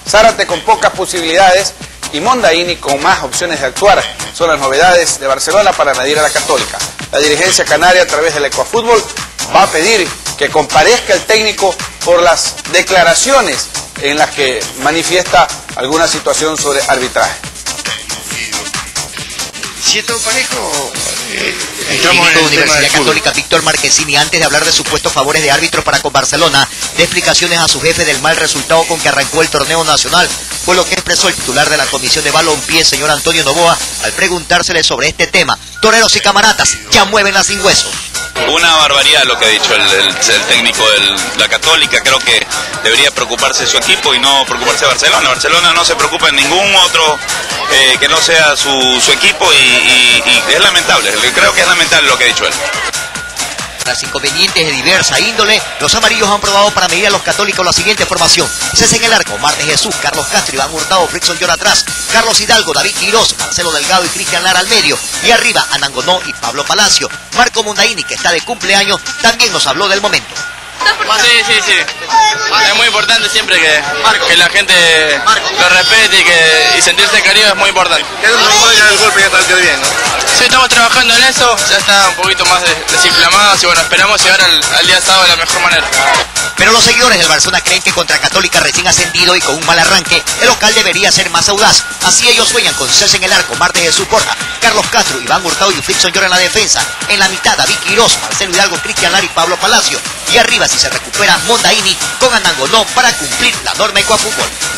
Zárate con pocas posibilidades y Mondaini con más opciones de actuar. Son las novedades de Barcelona para medir a la Católica. La dirigencia canaria, a través del Ecuafútbol, va a pedir que comparezca el técnico por las declaraciones en las que manifiesta alguna situación sobre arbitraje. Si es todo parejo, El técnico de Universidad Católica, Víctor Marquesini, antes de hablar de supuestos favores de árbitro para con Barcelona, de explicaciones a su jefe del mal resultado con que arrancó el torneo nacional, fue lo que expresó el titular de la Comisión de Balompié, señor Antonio Novoa, al preguntársele sobre este tema. Toreros y camaratas ya mueven las sin huesos. Una barbaridad lo que ha dicho el técnico de la Católica. Creo que debería preocuparse de su equipo y no preocuparse de Barcelona. Barcelona no se preocupa en ningún otro que no sea su equipo y es lamentable. Creo que es lamentable lo que ha dicho él. Tras inconvenientes de diversa índole, los amarillos han probado para medir a los católicos la siguiente formación: César en el arco, Martes Jesús, Carlos Castro, Iván Hurtado, Frickson Llor atrás, Carlos Hidalgo, David Quirós, Marcelo Delgado y Cristian Lara al medio, y arriba Anangonó y Pablo Palacio. Marco Mondaini, que está de cumpleaños, también nos habló del momento. Sí. Es muy importante siempre que la gente lo respete y sentirse querido es muy importante. el golpe ya está bien, ¿no? Sí, estamos trabajando en eso, ya está un poquito más desinflamados y bueno, esperamos llegar al día sábado de la mejor manera. Pero los seguidores del Barcelona creen que contra Católica recién ascendido y con un mal arranque, el local debería ser más audaz. Así ellos sueñan con César en el arco, Martes Jesús Borja, Carlos Castro, Iván Hurtado y Frickson Llor en la defensa. En la mitad, David Quirós, Marcelo Hidalgo, Cristian Lara y Pablo Palacio. Y arriba, si se recupera, Mondaini con Anangonó para cumplir la norma Ecuafútbol.